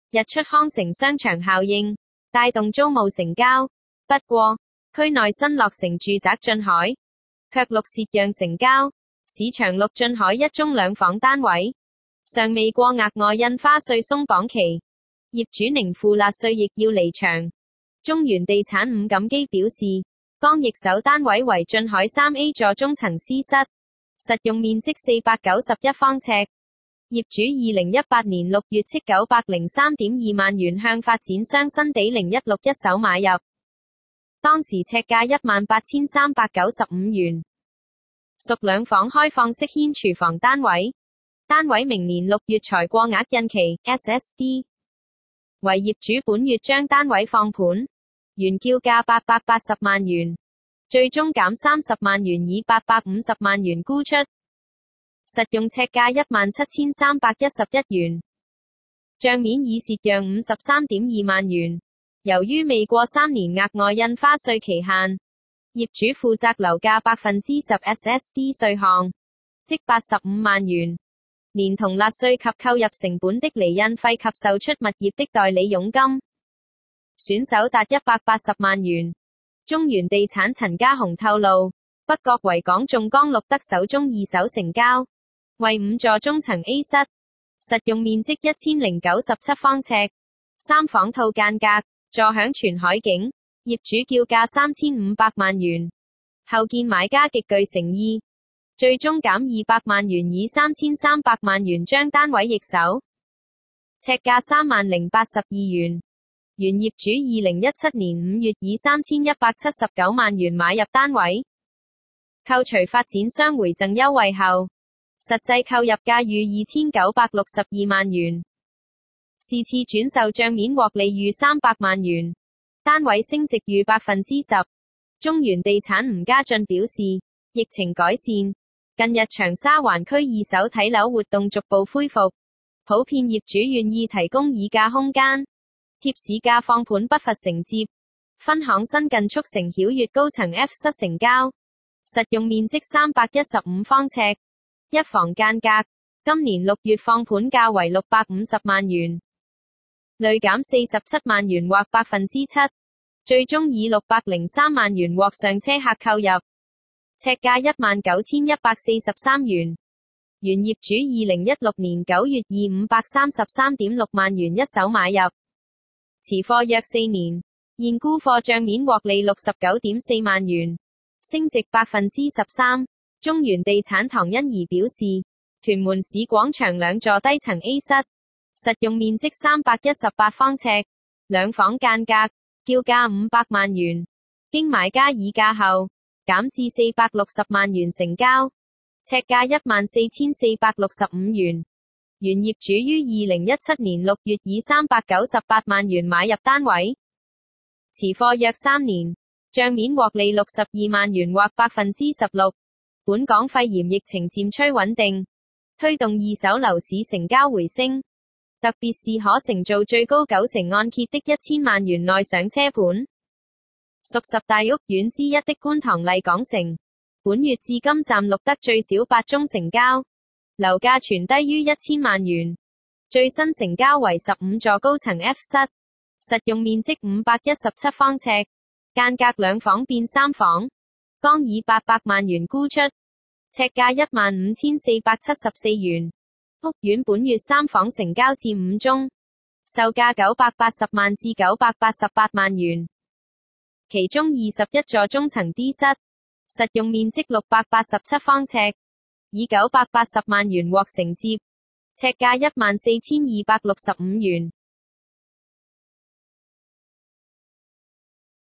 日出康城商場效應，帶動租務成交。不過，區內新落成住宅進海，卻錄蝕讓成交。市場錄進海一宗兩房單位，尚未過額外印花稅鬆綁期，業主寧付辣稅亦要離場。中原地產伍錦基表示，剛易手單位為進海 3A 座中層私室，實用面積491方尺。業主2018年6月斥903.2萬元向發展商新地0161手買入，當時尺價18,395元，屬兩房開放式軒廚房單位，單位明年6月才過額印期 SSD， 為業主本月將單位放盤，原叫價880萬元，最終減30萬元以850萬元沽出。實用尺價17,311元，帳面已蝕讓53.2萬元。由於未過3年額外印花稅期限，業主負責樓價10% SSD 稅項，即85萬元，連同辣稅及購入成本的厘印費及售出物業的代理佣金，損手達180萬元。中原地產陳家雄透露，北角維港頌江錄得首宗二手成交，為5座中層 A 室，實用面積1097方尺，3房套間隔，坐享全海景，業主叫價3500萬元，後見買家極具誠意，最終減200萬元以3300萬元將單位易手，尺價30082元。原業主2017年5月以3179萬元買入單位，扣除發展商回贈優惠後，實際購入價逾2962萬元，是次轉售帳面獲利逾300萬元，單位升值逾10%。中原地產吳家俊表示，疫情改善，近日長沙灣區二手睇樓活動逐步恢復，普遍業主願意提供議價空間，貼市價放盤不乏承接。分行新近促成曉悅高層 F 室成交，實用面積315方尺。一房間隔，今年6月放盤價為650萬元，累減47萬元或7%，最終以603萬元獲上車客購入，尺價19,143元。原業主2016年9月以533.6萬元一手買入，持貨約4年，現沽貨帳面獲利69.4萬元，升值13%。中原地產唐欣怡表示，屯門市廣場兩座低層 A 室，實用面積318方尺，兩房間隔，叫價500萬元，經買家議價後，減至460萬元成交，尺價14,465元。原業主於2017年6月以398萬元買入單位，持貨約3年，帳面獲利62萬元或16%。本港肺炎疫情漸趨穩定，推動二手樓市成交回升，特別是可承造最高90%按揭的1000萬元內上車盤。屬10大屋苑之一的觀塘麗港城，本月至今暫錄得最少8宗成交，樓價全低於1000萬元。最新成交為15座高層 F 室，實用面積517方尺，間隔兩房變3房，剛以800萬元沽出，尺價15,474元。屋苑本月3房成交佔5宗，售價980萬至988萬元。其中21座中層 D 室，實用面積687方尺，以980萬元獲承接，尺價14,265元。